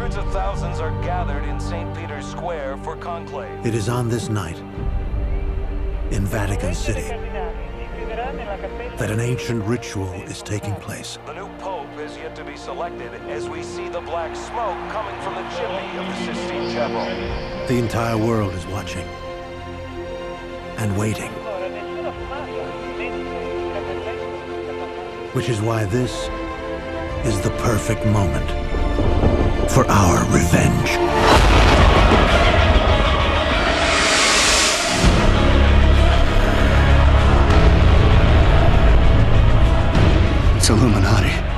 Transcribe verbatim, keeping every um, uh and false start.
Hundreds of thousands are gathered in Saint Peter's Square for conclave. It is on this night, in Vatican City, that an ancient ritual is taking place. The new pope is yet to be selected as we see the black smoke coming from the chimney of the Sistine Chapel. The entire world is watching and waiting. Which is why this is the perfect moment for our revenge. It's Illuminati.